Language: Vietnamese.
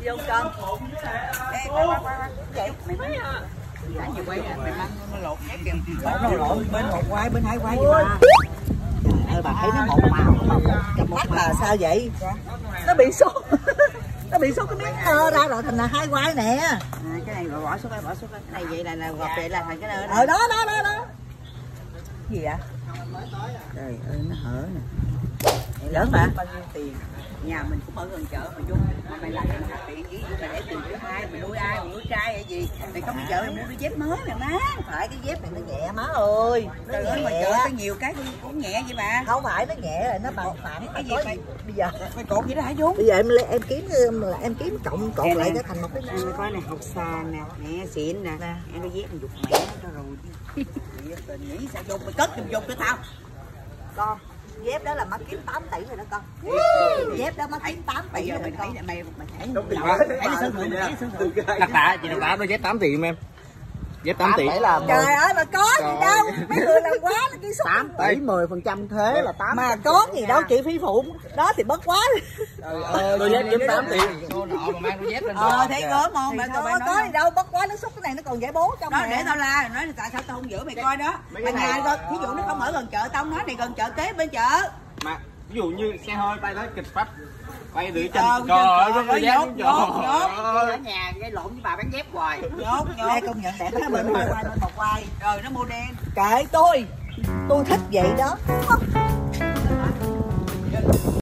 vô cơm. Ê, vậy mày mấy đã nhiều quay à, mày mang nó lột hết kìa. Nó lộn bên một quay bên hai quay vậy bà. Trời ơi bà thấy nó một màu mà cặp mắt là sao vậy? Nó bị sốt. Nó bị sốt cái miếng nơ ra rồi thành là hai quay nè. À, cái này bỏ xuống cái này vậy là gọt vậy là thành cái nơ đó. Đó. Gì vậy? Trời ơi nó hở nè. Lớn mà. Bao nhiêu tiền? Nhà mình cũng ở gần chợ mà vô mà mày làm mày tiền gì mày để tiền của ai mày nuôi ai mày nuôi trai hay gì mày không đi chợ mày mua đôi dép mới nè má. Phải cái dép này nó nhẹ má ơi. Trời ơi mà chợ có nhiều cái cũng nhẹ vậy bà. Không phải nó nhẹ rồi nó bằng phẳng cái gì mày bây giờ mày cột vậy đó hả Dung? Bây giờ em kiếm cộng cột lại cái thành một cái mày coi nè học sàn nè xịn nè em đôi dép mày giục mẹ cho rồi tình nghĩ sao Dung mày cất giùm Dung cho tao. Con dép đó là má kiếm 8 tỷ rồi đó con. Dép đó má kiếm 8 tỷ rồi mày con. thấy mày thấy Đặc tả chị đặc tả nó dép 8 tỷ em. Dép 8 tỷ. Trời ơi mà có gì đâu. Mấy người làm quá nó ký số 8 tỷ 10% thế là 8 mà có gì đâu chị Phi Phụ đó thì bất quá. Đôi dép kiếm 8 tỷ. Thấy gớm không? Có gì đâu bất quá nó xúc cái này nó còn giải bố trong đó để tao la nói tại sao tao không giữ mày coi đó. Mà nhà coi ví dụ nó không ở gần chợ tao nói này gần chợ kế bên chợ. Mà ví dụ như xe hơi tay tới kịch phát quay từ chân trời ơi nhốt ở nhà gây lộn với bà bán dép hoài nhốt công nhận đẹp đó bên hai quay bên một quay rồi nó mua đen kệ tôi thích vậy đó.